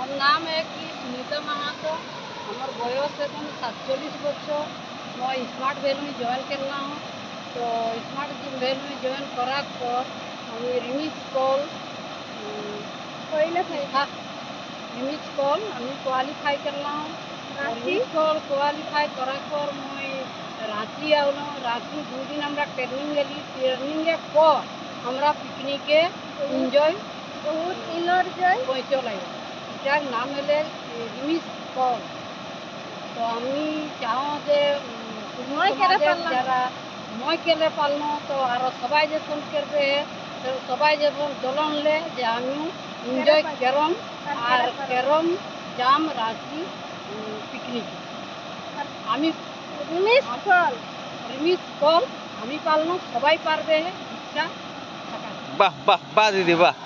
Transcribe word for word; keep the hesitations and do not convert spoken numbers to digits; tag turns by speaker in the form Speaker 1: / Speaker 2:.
Speaker 1: আমার নাম কি সুনিতা মাহাতো। আমার বয়স এখন সাতচল্লিশ বছর। मैं स्मार्ट वैल्यू में जॉइन करना हूँ। तो स्मार्ट वैल्यू में जॉइन करा कर আমি রিমিক্স কল রিমিক্স কল আমি কোয়ালিফাই করলাম। রিমিক্স কল কোয়ালিফাই করার পর মই রাঁচি আলো। রাঁচি দুদিন আমরা ট্রেনিং গেলি। ট্রেনিংয়ের পর আমরা পিকনিকে এনজয় বহুত এনজয় পৌঁছলাই। এটার নাম হলে রিমিক্স কল। তো আমি চাও যে যারা মই কেলে পারলো তো আরো সবাই যখন করবে তো সবাই যখন দলন লে যে আমি এনজয় করম আর করম জাম রাঁচি পিকনিক। আমি রিমিক্স কল রিমিক্স কল আমি পারলো সবাই পারবে ইচ্ছা থাকা।
Speaker 2: বাহ বাহ বাহ দিদি বাহ।